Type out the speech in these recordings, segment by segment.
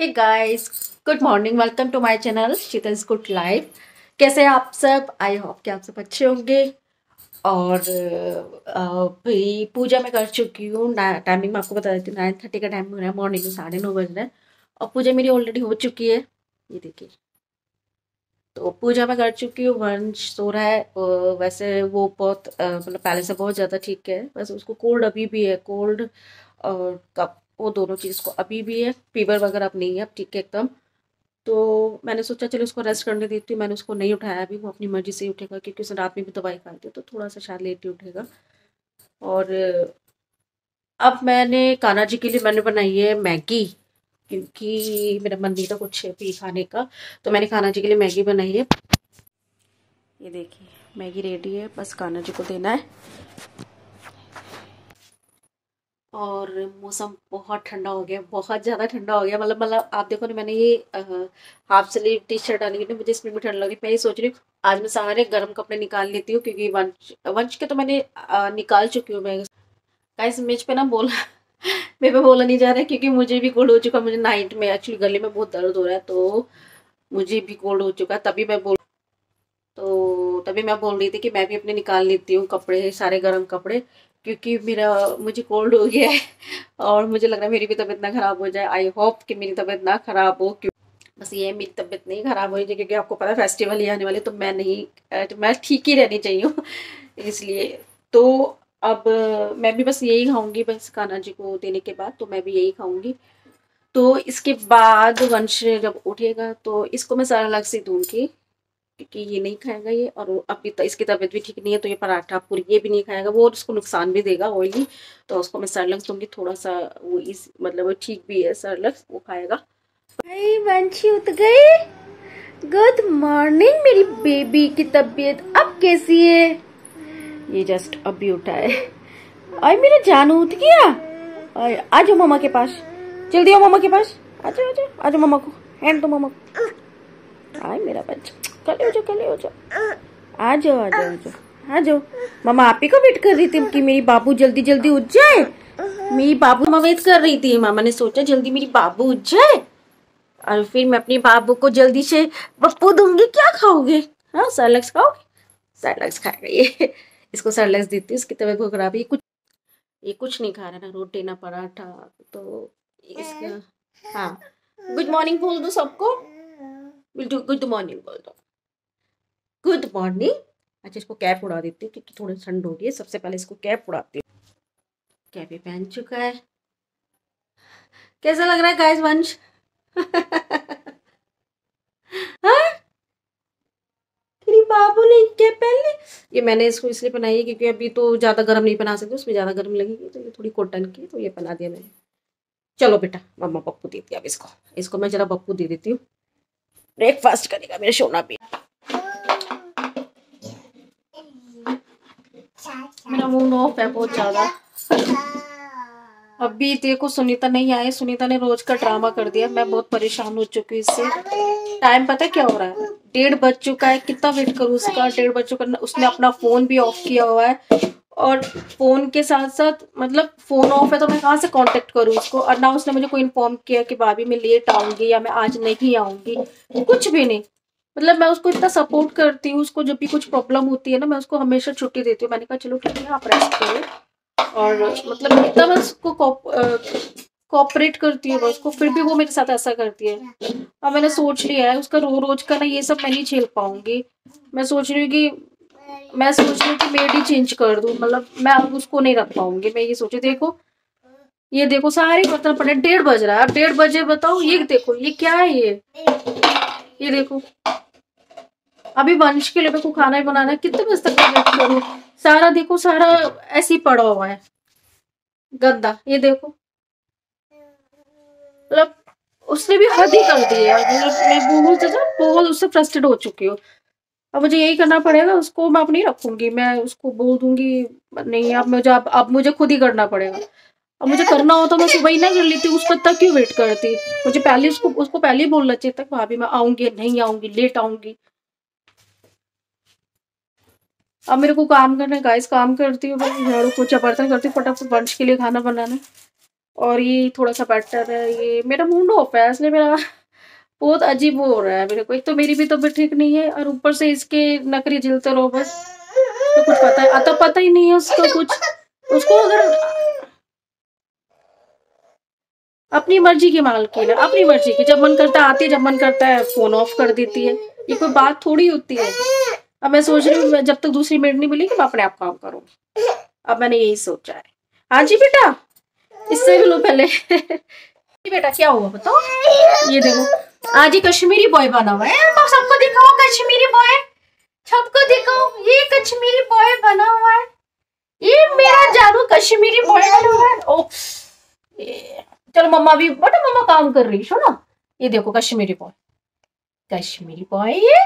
Hey guys, good morning. Welcome to my channel Sheetal's good life. कैसे हैं आप सब? आई होप कि आप सब अच्छे होंगे। और भाई पूजा मैं कर चुकी हूँ। टाइमिंग मैं आपको बता देती हूँ। 9:30 का टाइम हो रहा है, मॉर्निंग में 9:30 बज रहे हैं और पूजा मेरी ऑलरेडी हो चुकी है। ये देखिए, तो पूजा मैं कर चुकी हूँ। वंश सो रहा है। वैसे वो बहुत मतलब पहले से बहुत ज़्यादा ठीक है, बस उसको कोल्ड अभी भी है। कोल्ड और कप, वो दोनों चीज़ को अभी भी है। फीवर वगैरह अब नहीं है, अब ठीक है एकदम। तो मैंने सोचा चलो उसको रेस्ट करने देती हूँ। मैंने उसको नहीं उठाया अभी, वो अपनी मर्जी से ही उठेगा क्योंकि उसने रात में भी दवाई खाई थी, तो थोड़ा सा शायद लेट ही उठेगा। और अब मैंने कान्हा जी के लिए मैंने बनाई है मैगी, क्योंकि मेरा मन नहीं था कुछ भी खाने का, तो मैंने कान्हा जी के लिए मैगी बनाई है। ये देखिए, मैगी रेडी है, बस कान्हा जी को देना है। और मौसम बहुत ठंडा हो गया, बहुत ज़्यादा ठंडा हो गया। मतलब आप देखो ना, मैंने ये हाफ स्लीव टी शर्ट डाली है ना, मुझे इसमें भी ठंड लग रही है। मैं ये सोच रही हूँ आज मैं सारे गर्म कपड़े निकाल लेती हूँ, क्योंकि वंश वंश के तो मैंने निकाल चुकी हूँ मैं। गाइस मेज पे ना बोला मेरे पे बोला नहीं जा रहा है, क्योंकि मुझे भी कोल्ड हो चुका है। मुझे नाइट में एक्चुअली गले में बहुत दर्द हो रहा है, तो मुझे भी कोल्ड हो चुका है। तभी मैं बोल रही थी कि मैं भी अपने निकाल लेती हूँ कपड़े, सारे गर्म कपड़े, क्योंकि मुझे कोल्ड हो गया है और मुझे लग रहा है मेरी भी तबीयत ना खराब हो जाए। आई होप कि मेरी तबीयत ना खराब हो, क्यों बस ये मेरी तबीयत नहीं खराब हो जाए, क्योंकि आपको पता है फेस्टिवल ही आने वाले, तो मैं नहीं तो मैं ठीक ही रहनी चाहिए इसलिए। तो अब मैं भी बस यही खाऊंगी, बस कान्हा जी को देने के बाद तो मैं भी यही खाऊंगी। तो इसके बाद वंश जब उठेगा तो इसको मैं सारा अलग से दूंगी, क्योंकि ये नहीं खाएगा ये। और अभी तो इसकी तबीयत भी ठीक नहीं है, तो ये पराठा पूरी ये भी नहीं खाएगा वो, और उसको नुकसान भी देगा ऑयली। तो उसको मैं सरलक्स दूंगी थोड़ा सा, वो इस मतलब वो ठीक भी है सरलक्स, वो खाएगा। भाई वंशी उठ गई। गुड मॉर्निंग मेरी बेबी की तबीयत अब कैसी है? ये जस्ट अभी उठा है। और मेरा जानू उठ गया। और आ जाओ मामा के पास, जल्दी आओ मामा के पास। आ जाओ आ जाओ आ जाओ, मामा को हैंड दो मामा को। आए मेरा बच्चा, कल हो जाओ कल हो जाओ, आ जाओ आ जाओ आ जाओ आ जाओ। मामा आप ही को वेट कर रही थी कि मेरी बाबू जल्दी जल्दी उठ जाए। मेरी बाबू मामा वेट कर रही थी। मामा ने सोचा जल्दी मेरी बाबू उठ जाए और फिर मैं अपनी बाबू को जल्दी से पप्पू दूंगी। क्या खाओगे? हाँ सरलक्स खाओगे? सरलक्स खाएगा ये। इसको सरलक्स देती हूँ, इसकी तबीयत बहुत खराब है। ये कुछ नहीं खा रहा, ना रोटी ना पराठा, तो इसका। हाँ, गुड मॉर्निंग बोल दो सबको। गुड मॉर्निंग बोल दो, गुड मॉर्निंग। अच्छा इसको कैप उड़ा देती हूँ, क्योंकि थोड़ी ठंड हो रही है। सबसे पहले इसको कैप उड़ाती हूँ। कैप भी पहन चुका है। कैसा लग रहा है गाइस वंश? हाँ, तेरी बाबू ने कैप पहन ली। ये मैंने इसको इसलिए पहनाई है क्योंकि अभी तो ज्यादा गर्म नहीं पहना सकते, उसमें ज्यादा गर्म लगेगी, तो ये थोड़ी कॉटन की, तो ये पहना दिया मैंने। चलो बेटा, मम्मा पप्पू देती है अब इसको। इसको मैं जरा पप्पू दे देती हूँ, ब्रेकफास्ट करेगा मेरा सोना भी। मेरा मूड ऑफ है बहुत ज्यादा। अभी देखो सुनीता नहीं आई। सुनीता ने रोज का ड्रामा कर दिया, मैं बहुत परेशान हो चुकी हूँ इससे। टाइम पता है क्या हो रहा है? 1:30 बज चुका है। कितना वेट करूँ उसका? 1:30 बज चुका। उसने अपना फोन भी ऑफ किया हुआ है, और फोन के साथ साथ मतलब फोन ऑफ है तो मैं कहाँ से कांटेक्ट करूँ उसको? और ना उसने मुझे कोई इन्फॉर्म किया कि भाभी मैं लेट आऊंगी या मैं आज नहीं आऊंगी, कुछ भी नहीं। मतलब मैं उसको इतना सपोर्ट करती हूँ, उसको जब भी कुछ प्रॉब्लम होती है ना, मैं उसको हमेशा छुट्टी देती हूँ। मैंने कहा चलो ठीक है आप रेस्ट करो। और मतलब इतना मैं उसको कोऑपरेट करती हूँ मैं उसको, फिर भी वो मेरे साथ ऐसा करती है। अब मैंने सोच लिया है उसका रोज का ना ये सब मैं नहीं झेल पाऊंगी। मैं सोच रही हूँ कि मेड ही चेंज कर दूँ। मतलब मैं अब उसको नहीं रख पाऊंगी। मैं ये सोचे, देखो ये देखो सारे बर्तन पड़े। 1:30 बज रहा है, अब 1:30 बजे बताओ। ये देखो ये क्या है ये देखो। अभी वंश के लिए मेरे को खाना ही बनाना है। कितने बजे तक वेट करूँ? सारा देखो, सारा ऐसे ही पड़ा हुआ है गंदा। ये देखो, मतलब उसने भी हद ही कर दी है। मतलब मैं बहुत उससे फ्रस्ट्रेट हो चुकी हूँ। अब मुझे यही करना पड़ेगा। उसको मैं अब नहीं रखूंगी, मैं उसको बोल दूंगी नहीं, अब मुझे खुद ही करना पड़ेगा। अब मुझे करना हो तो मैं सुबह ही ना कर लेती, उसको इतना क्यों वेट करती? मुझे पहले उसको पहले ही बोलना चाहिए था, भाभी मैं आऊंगी नहीं आऊंगी, लेट आऊंगी। अब मेरे को काम करना है गाइस, काम करती हूँ, बस झाड़ू पोछा बर्तन करती हूँ, फटाफट वंश के लिए खाना बनाना है। और ये थोड़ा सा बेटर है। ये मेरा मूड ऑफ है, इसलिए मेरा बहुत अजीब हो रहा है मेरे को। एक तो मेरी भी तबीयत ठीक नहीं है और ऊपर से इसके नखरे झेलते रहो बस। तो कुछ पता है, आता पता ही नहीं है उसको कुछ। उसको अगर अपनी मर्जी की मालकिन है, अपनी मर्जी की, जब मन करता है आती है, जब मन करता है फोन ऑफ कर देती है। ये कोई बात थोड़ी होती है। अब मैं सोच रही हूँ जब तक दूसरी मेड नहीं मिलेगी मैं अपने आप काम करूंगी। अब मैंने यही सोचा है। हाँ जी बेटा, इससे भी लो पहले। बेटा क्या हुआ बताओ। ये देखो आज ही कश्मीरी बॉय बना हुआ है। तो सबको दिखाओ कश्मीरी बॉय, सबको दिखाओ, ये कश्मीरी बॉय बना हुआ है। ये मेरा जानू कश्मीरी बॉय बना हुआ है। ओ चलो मम्मा भी, बटा मम्मा काम कर रही है ना। ये देखो कश्मीरी बॉय, कश्मीरी बॉय ये।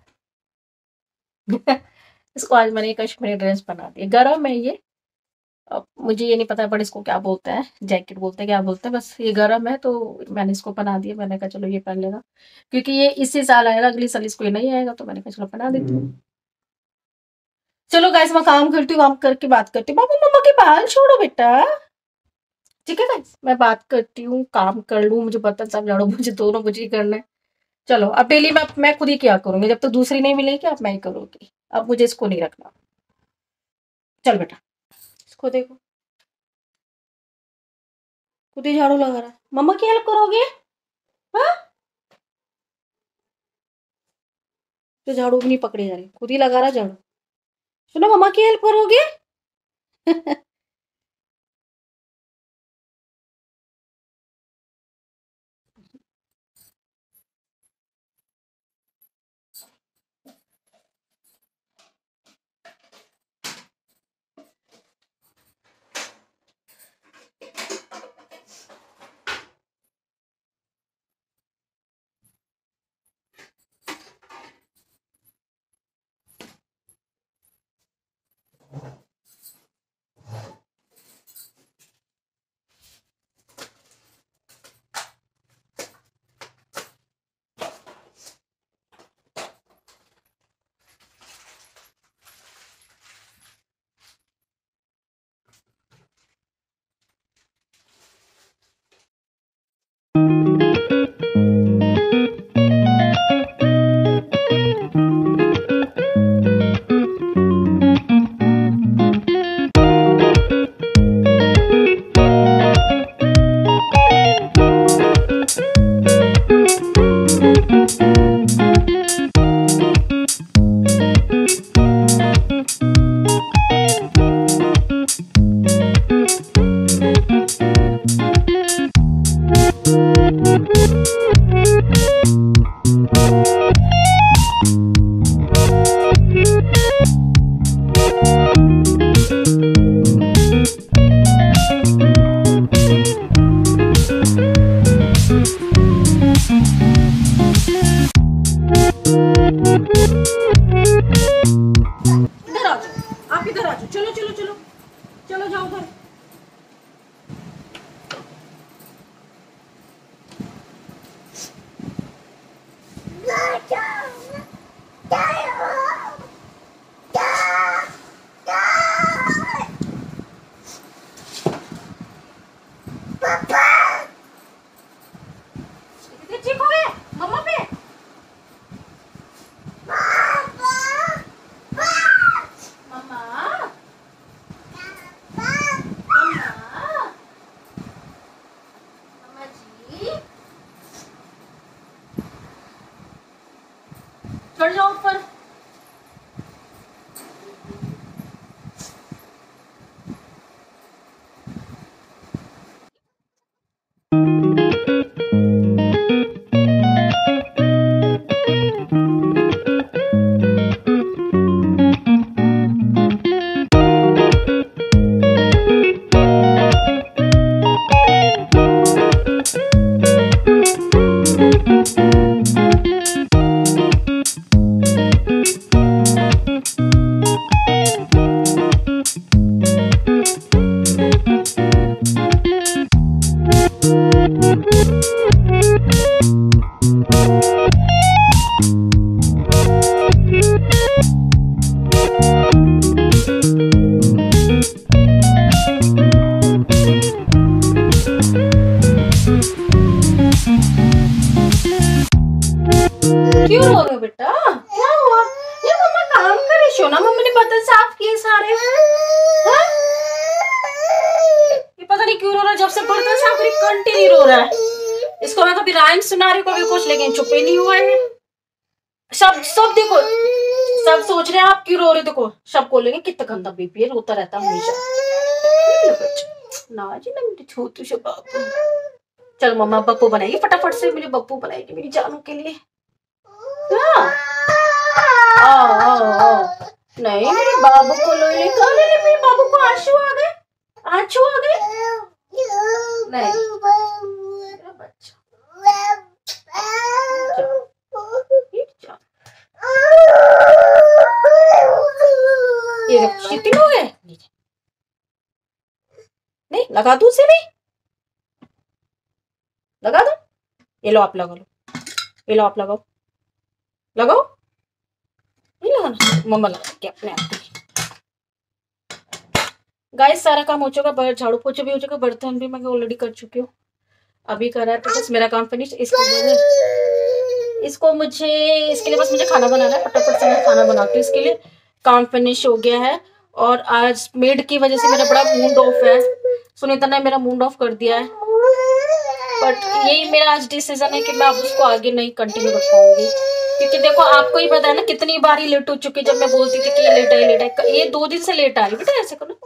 इसको आज मैंने कश्मीरी ड्रेस बना दी। गरम है ये, अब मुझे ये नहीं पता पर इसको क्या बोलते हैं, जैकेट बोलते हैं क्या बोलते हैं, बस ये गर्म है तो मैंने इसको बना दिया। मैंने कहा चलो ये पहन लेगा, क्योंकि ये इसी साल आएगा, अगली साल इसको ये नहीं आएगा, तो मैंने कहा चलो बना देती हूँ। चलो गाइस मैं काम करती हूँ, काम करके बात करती हूँ। बाबू मम्मा के बाल छोड़ो बेटा, ठीक है गाइस मैं बात करती हूँ, काम कर लूँ। मुझे बर्तन सब झाड़ो, मुझे दोनों मुझे ही करना है। चलो अब डेली मैं खुद ही क्या करूंगी, जब तक दूसरी नहीं मिलेगी अब मैं ही करूंगी। अब मुझे इसको नहीं रखना। चल बेटा इसको देखो, खुद ही झाड़ू लगा रहा है। मम्मा की हेल्प करोगे? हाँ तो झाड़ू भी नहीं पकड़ी जा रही, खुद ही लगा रहा झाड़ू। सुनो मम्मा की हेल्प करोगे? चलो चलो चलो चलो जाओ घर। चीखोगे मम्मा पे? चढ़ जाओ ऊपर। सुना रहे हो? हाँ? ये पता नहीं क्यों रो रहा है, जब से बर्तन साफ करी कंटिन्यू रो रहा है। इसको मैं कभी राइम सुना रही हूँ कभी कुछ, लेकिन चुप ही नहीं हुआ है। सब सब देखो, सब सोच रहे हैं आप क्यों रो रहे हो। देखो सब बोलेंगे कितना गंदा बीपी है, रोता रहता है हमेशा। ना जी ना छोटू से बापू। चल मम्मा बप्पू बनाएगी फटाफट से, मेरी बप्पू बनाएगी मेरी जानू के लिए। हाँ। आओ आओ आओ। नहीं मेरे बाबू को ले ले, कहाँ ले ले, मेरे बाबू को आंसू आ गए, आंसू आ गए। नहीं मेरा बच्चा, जा। ये देखो शिथिल हो गए। नहीं लगा दू उसे भी, लगा दो। ये लो आप लगा लो, ये लो आप लगाओ, लगाओ। नहीं लगाना, मम्मा लगा के अपने आप की। गाइस सारा काम हो चुका, झाड़ू पोछा भी हो चुका, बर्तन भी मैं ऑलरेडी कर चुकी हूँ। अभी कर रहा है तो बस मेरा काम फिनिश। इसको मुझे इसके लिए बस मुझे खाना बनाना है, फटाफट से मैं खाना बनाती हूँ। इसके लिए काम फिनिश हो गया है। और आज मेड की वजह से मेरा बड़ा मूड ऑफ है, सुनीता ने मेरा मूड ऑफ कर दिया है। बट यही मेरा आज डिसीजन है कि मैं अब उसको आगे नहीं कंटिन्यू रख पाऊंगी, क्योंकि देखो आपको ही पता है ना कितनी बार ही लेट हो चुकी है। जब मैं बोलती थी कि ये लेट है, ये 2 दिन से लेट आ रही। बेटा ऐसे करो।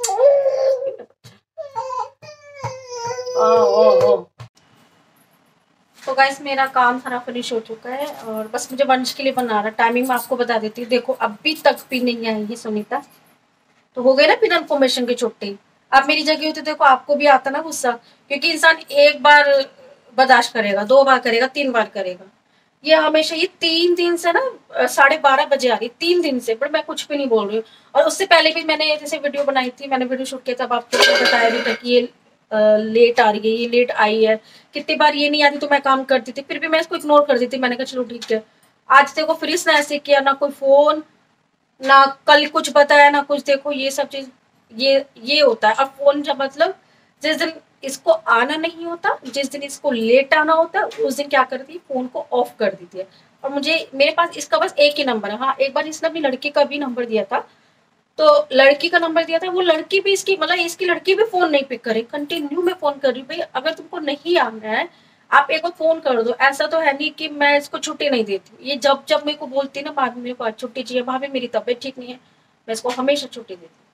ओ तो गाइस मेरा काम सारा फिनिश हो चुका है और बस मुझे वंश के लिए बना रहा है। टाइमिंग मैं आपको बता देती हूँ। देखो अभी तक भी नहीं आई है सुनीता, तो हो गई ना फिर इन्फॉर्मेशन की छुट्टी। आप मेरी जगह होती देखो आपको भी आता ना गुस्सा, क्योंकि इंसान एक बार बर्दाश्त करेगा, 2 बार करेगा, 3 बार करेगा। ये हमेशा ये 3 दिन से ना 12:30 बजे आ रही, 3 दिन से। पर मैं कुछ भी नहीं बोल रही हूँ। और उससे पहले भी मैंने जैसे वीडियो बनाई थी, मैंने वीडियो शूट किया था, आपको बताया भी था कि ये लेट आ रही है, ये लेट आई है। कितनी बार ये नहीं आती तो मैं काम करती थी, फिर भी मैं इसको इग्नोर कर देती। मैंने कहा चलो ठीक है। आज देखो फिर इसने ऐसे किया, ना कोई फोन, ना कल कुछ बताया, ना कुछ। देखो ये सब चीज ये होता है। अब फोन जब मतलब जिस दिन इसको आना नहीं होता, जिस दिन इसको लेट आना होता है, उस दिन क्या करती है, फोन को ऑफ कर देती है। और मुझे मेरे पास इसका बस एक ही नंबर है। हाँ एक बार इसने अपनी लड़की का भी नंबर दिया था, तो लड़की का नंबर दिया था, वो लड़की भी इसकी मतलब इसकी लड़की भी फोन नहीं पिक करे। कंटिन्यू मैं फोन कर रही हूँ, भाई अगर तुमको नहीं आना है आप एक बार फोन कर दो। ऐसा तो है नहीं कि मैं इसको छुट्टी नहीं देती हूँ। ये जब जब मेरे को बोलती है ना भाभी मेरे को आज छुट्टी चाहिए, भाभी मेरी तबीयत ठीक नहीं है, मैं इसको हमेशा छुट्टी देती हूँ।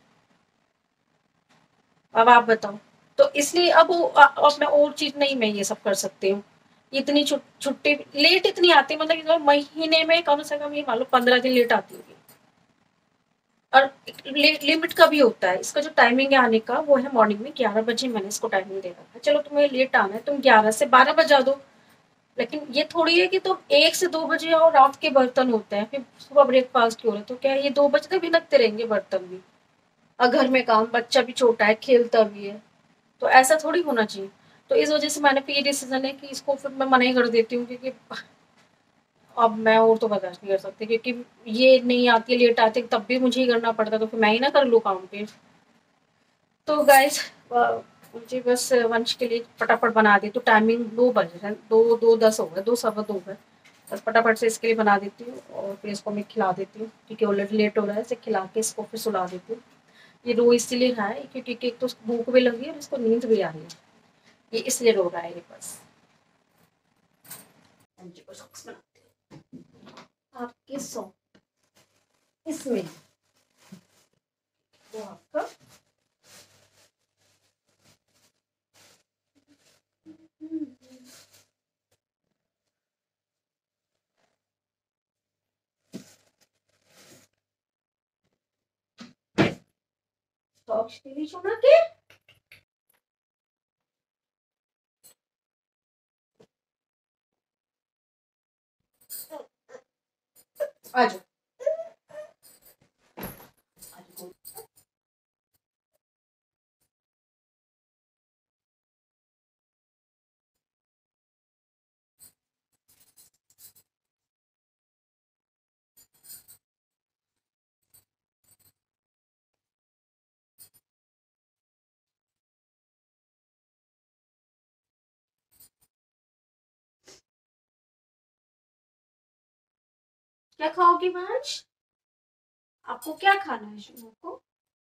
अब आप बताओ। तो इसलिए अब मैं और चीज नहीं, मैं ये सब कर सकती हूँ। इतनी छुट्टी लेट इतनी आती, मतलब महीने में कम से कम ये मान लो 15 दिन लेट आती होगी। और लिमिट का भी होता है। इसका जो टाइमिंग है आने का वो है मॉर्निंग में 11 बजे। मैंने इसको टाइमिंग दे रखा है, चलो तुम्हें लेट आना है तुम 11 से 12 बजा दो। लेकिन ये थोड़ी है कि तुम 1 से 2 बजे आओ, रात के बर्तन होते हैं, फिर सुबह ब्रेकफास्ट हो रहा है, तो क्या ये 2 बजे तक भिनकते रहेंगे बर्तन भी। और घर में काम, बच्चा भी छोटा है खेलता भी है, तो ऐसा थोड़ी होना चाहिए। तो इस वजह से मैंने फिर ये डिसीजन है कि इसको फिर मैं मना ही कर देती हूँ, क्योंकि अब मैं और तो बर्दाश्त नहीं कर सकती। क्योंकि ये नहीं आती, लेट आती, तब भी मुझे ही करना पड़ता, तो फिर मैं ही ना कर लूँ काम पे। तो गाइस मुझे बस वंश के लिए फटाफट बना दी। तो टाइमिंग 2 बज रहे हैं, 2:10 हो गए, 2 सवा 2 हो गए। बस फटाफट से इसके लिए बना देती हूँ और फिर इसको मैं खिला देती हूँ, क्योंकि ऑलरेडी लेट हो रहा है। इसे खिला के इसको फिर सुला देती हूँ। ये रो इसलिए रहा है क्योंकि एक तो उसको भूख भी लगी है और इसको नींद भी आ रही है, ये इसलिए रो रहा है ये बस। आपके सो इसमें वो आपका सॉक्स के लिए छोड़ा के आज क्या खाओगी वंश? आपको क्या खाना है शुरू को?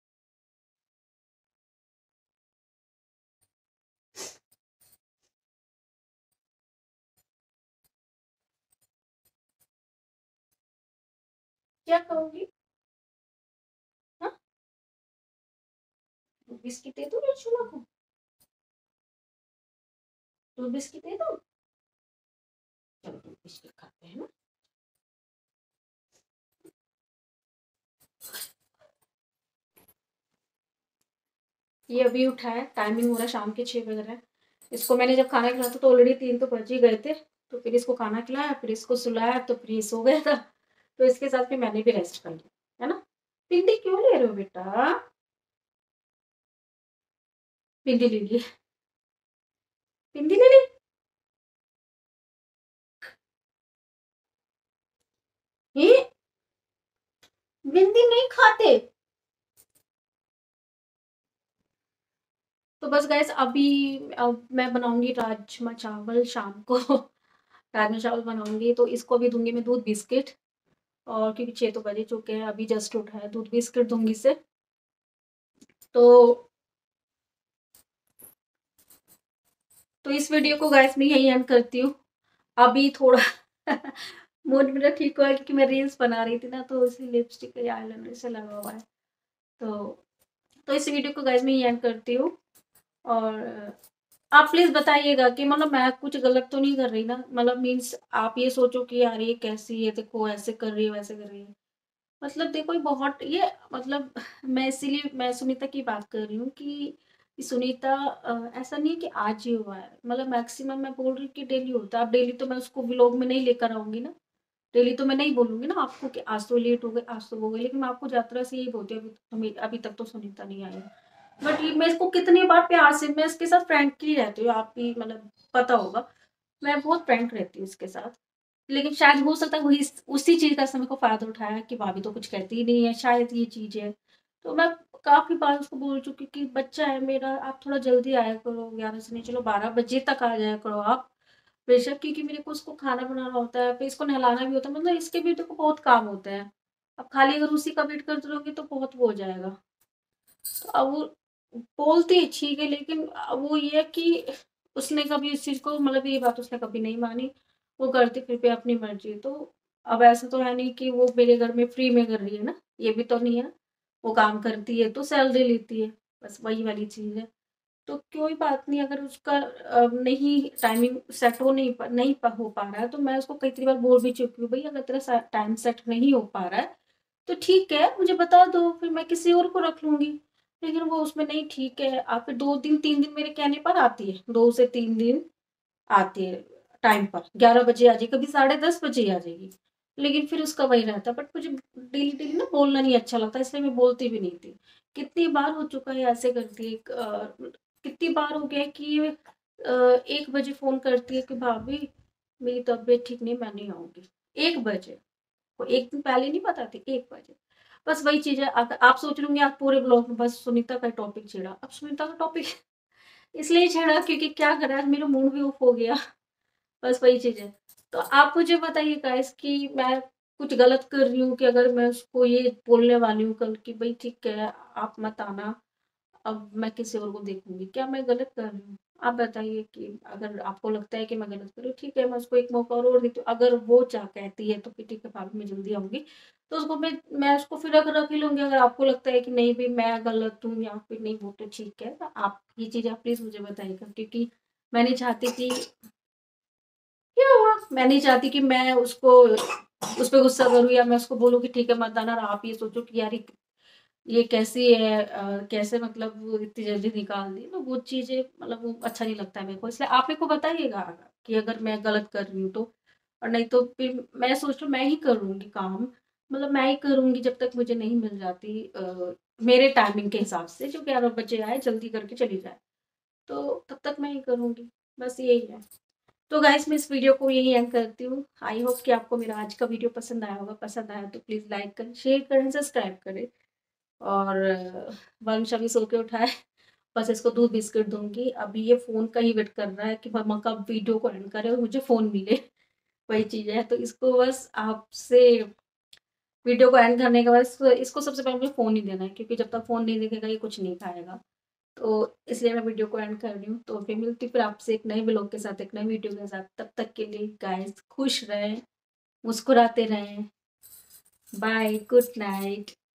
क्या कहोगी? हाँ, दूध बिस्किट दे दो चूल्हा को? दूध बिस्किट दे दो? चलो दूध बिस्किट खाते हैं ना। ये अभी उठा है, टाइमिंग हो रहा है शाम के 6 बज रहे हैं। इसको मैंने जब खाना खिलाया था तो ऑलरेडी 3 तो बज ही गए थे। तो फिर इसको खाना खिलाया, फिर इसको सुलाया, तो फिर ये सो गया था। तो इसके साथ फिर मैंने भी रेस्ट कर लिया, है ना। भिंडी क्यों ले रहे हो बेटा? भिंडी ले ली? भिंडी ले ली? ये भिंडी नहीं खाते? तो बस गैस अभी अब मैं बनाऊंगी राजमा चावल शाम को। राजमा चावल बनाऊंगी तो इसको भी दूंगी मैं दूध बिस्किट। और क्योंकि 6 तो बज ही चुके हैं, अभी जस्ट उठा है, दूध बिस्किट दूंगी इसे। तो इस वीडियो को गाइस मैं यही एंड करती हूँ। अभी थोड़ा मूड मेरा ठीक हुआ है क्योंकि मैं रील्स बना रही थी ना, तो इसी लिपस्टिक या आईलाइनर से लगा हुआ है। तो इस वीडियो को गाइस मैं यही एंड करती हूँ। और आप प्लीज बताइएगा कि मतलब मैं कुछ गलत तो नहीं कर रही ना, मतलब मीन्स आप ये सोचो कि यार ये कैसी है, देखो ऐसे कर रही है वैसे कर रही है। मतलब देखो ये बहुत ये मतलब मैं इसीलिए मैं सुनीता की बात कर रही हूँ कि सुनीता ऐसा नहीं है कि आज ही हुआ है, मतलब मैक्सिमम मैं बोल रही हूँ कि डेली होता है। अब डेली तो मैं उसको व्लॉग में नहीं लेकर आऊंगी ना। डेली तो मैं नहीं बोलूंगी ना आपको कि आज तो लेट हो गए, आज तो हो गए, लेकिन मैं आपको यात्रा से यही बोलती हूँ अभी तक तो सुनीता नहीं आई। बट ये मैं इसको कितनी बार प्यार से मैं इसके साथ फ्रेंकली रहती हूँ, आप भी मतलब पता होगा। मैं बहुत फ्रेंक रहती हूँ इसके साथ। लेकिन शायद हो सकता है वही उसी चीज का समय को फायदा उठाया कि भाभी तो कुछ कहती ही नहीं है, शायद ये चीज है। तो मैं काफी बार उसको बोल चुकी कि बच्चा है मेरा, आप थोड़ा जल्दी आया करो, 11 से नहीं चलो 12 बजे तक आ जाया करो आप। बेशक, क्योंकि मेरे को उसको खाना बनाना होता है, फिर इसको नहलाना भी होता है, मतलब इसके भी देखो बहुत काम होते हैं। अब खाली अगर उसी का वेट करते रहोगे तो बहुत वो हो जाएगा। तो अब वो बोलती है ठीक है, लेकिन अब वो ये है कि उसने कभी इस चीज को मतलब ये बात उसने कभी नहीं मानी। वो करती फिर भी अपनी मर्जी। तो अब ऐसा तो है नहीं कि वो मेरे घर में फ्री में कर रही है ना, ये भी तो नहीं है। वो काम करती है तो सैलरी लेती है, बस वही वाली चीज है। तो कोई बात नहीं, अगर उसका नहीं टाइमिंग सेट हो पा रहा है, तो मैं उसको कई बार बोल भी चुकी हूँ भाई अगर तेरा टाइम सेट नहीं हो पा रहा है तो ठीक है मुझे बता दो, फिर मैं किसी और को रख लूंगी। लेकिन वो उसमें नहीं, ठीक है आप फिर 2 दिन 3 दिन मेरे कहने पर आती है, 2 से 3 दिन आती है। टाइम पर 11 बजे आ जाएगी, कभी 10:30 बजे आ जाएगी। लेकिन फिर उसका वही रहता है। बट मुझे डेली डेली ना बोलना नहीं अच्छा लगता, इसलिए मैं बोलती भी नहीं थी। कितनी बार हो चुका है ऐसे करती है, कितनी बार हो गया है कि ये 1 बजे फोन करती है कि भाभी मेरी तबीयत ठीक नहीं, मैं नहीं आऊंगी। 1 बजे, वो एक दिन पहले नहीं बताती, 1 बजे। बस वही चीज है, अगर आप सोच लूंगी आप पूरे ब्लॉग में बस सुनीता का टॉपिक छेड़ा। अब सुनीता का टॉपिक इसलिए छेड़ा क्योंकि क्या करा, आज मेरा मूड भी ऑफ हो गया। बस वही चीज है। तो आप मुझे बताइए गाइस कि मैं कुछ गलत कर रही हूँ कि अगर मैं उसको ये बोलने वाली हूँ कल कि भाई ठीक है आप मत आना, अब मैं किसी और को देखूंगी, क्या मैं गलत कर रही हूँ? आप बताइए कि अगर आपको लगता है कि मैं गलत कर रही हूँ, ठीक है मैं उसको एक मौका और देती हूँ। अगर वो चाह कहती है तो फिर ठीक है भाभी मैं जल्दी आऊंगी, तो उसको मैं उसको फिर रख ही लूंगी। अगर आपको लगता है कि नहीं भी मैं गलत हूँ या फिर नहीं, वो तो ठीक है। तो आप ये चीज आप प्लीज मुझे बताइएगा, क्योंकि मैं नहीं चाहती कि क्या हुआ, मैं नहीं चाहती कि मैं उसको उस पर गुस्सा करूँ या मैं उसको बोलूँ कि ठीक है मत आना, और आप ये सोचो कि यार ये कैसी है, कैसे मतलब वो इतनी जल्दी निकाल दी। तो वो चीजें मतलब वो अच्छा नहीं लगता है मेरे को, इसलिए आप मेरे को बताइएगा कि अगर मैं गलत कर रही हूँ तो। और नहीं तो फिर मैं सोच रही हूँ मैं ही करूंगी काम, मतलब मैं ही करूंगी जब तक मुझे नहीं मिल जाती मेरे टाइमिंग के हिसाब से, जो 11 बजे आए जल्दी करके चली जाए, तो तब तक मैं ही करूंगी। बस यही है। तो गाइस मैं इस वीडियो को यही एंड करती हूँ। आई होप कि आपको मेरा आज का वीडियो पसंद आया होगा, पसंद आया तो प्लीज लाइक करें, शेयर करें, सब्सक्राइब करें। और वंश अभी सो के उठा है, बस इसको दूध बिस्किट दूंगी। अभी ये फोन का ही वेट कर रहा है कि मम्मा कब वीडियो को एंड करे और मुझे फोन मिले। वही चीज है, तो इसको बस आपसे वीडियो को एंड करने के बाद इसको सबसे पहले मुझे फोन ही देना है, क्योंकि जब तक फोन नहीं देखेगा ये कुछ नहीं खाएगा। तो इसलिए मैं वीडियो को एंड कर रही हूँ। तो फिर मिलती हूँ फिर आपसे एक नए ब्लॉग के साथ, एक नए वीडियो के साथ। तब तक के लिए गाइस खुश रहें, मुस्कुराते रहें। Bye, good night.